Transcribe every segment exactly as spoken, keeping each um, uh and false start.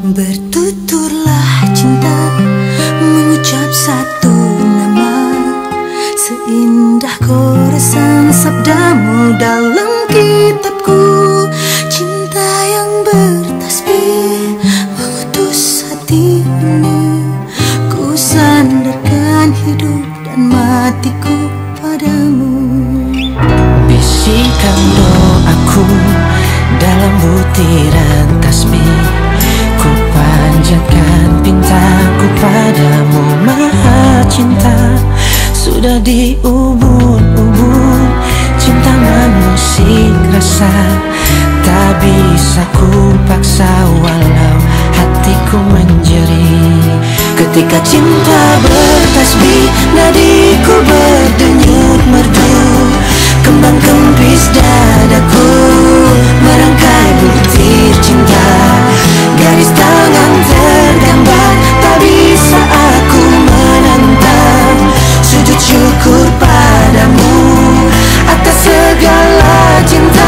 Bertuturlah cinta, mengucap satu nama, seindah goresan sabdamu dalam kitabku. Cinta yang bertasbih mengutus hati ini, ku sandarkan hidup dan matiku padamu. Bisikan doaku dalam butiran tasbih, ku panjatkan pintaku padamu Maha Cinta. Sudah diubun-ubun cinta mengusik rasa, tak bisa ku paksa walau hatiku menjerit. Ketika cinta bertasbih, nadiku berdenyut merdu, kembang kempis dadaku merangkai butir cinta. Garis tangan tergambar, tak bisa aku menentang. Sujud syukur padamu atas segala cinta.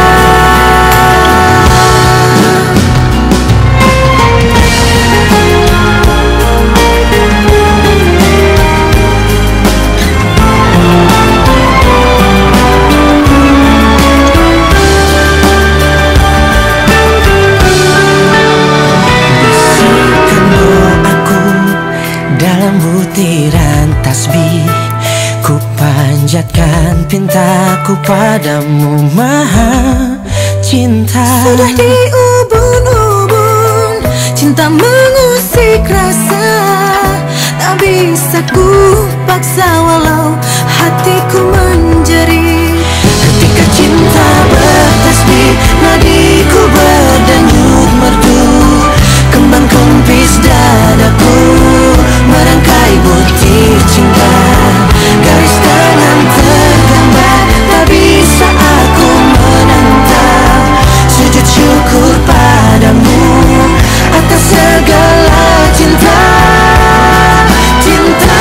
Dalam butiran tasbih, ku panjatkan pintaku padamu Maha Cinta. Sudah diubun-ubun cinta mengusik rasa, tak bisa ku paksa walau hatiku menjerit. Ketika cinta bertasbih, nadiku berdenyut merdu, kembang kempis dadaku merangkai butir cinta. Garis tangan tergambar, tak bisa aku menentang. Sujud syukur padamu atas segala cinta. Cinta.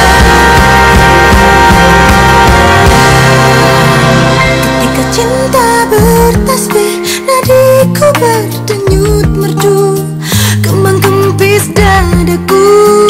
Ketika cinta bertasbih, nadiku berdenyut merdu, kembang kempis dadaku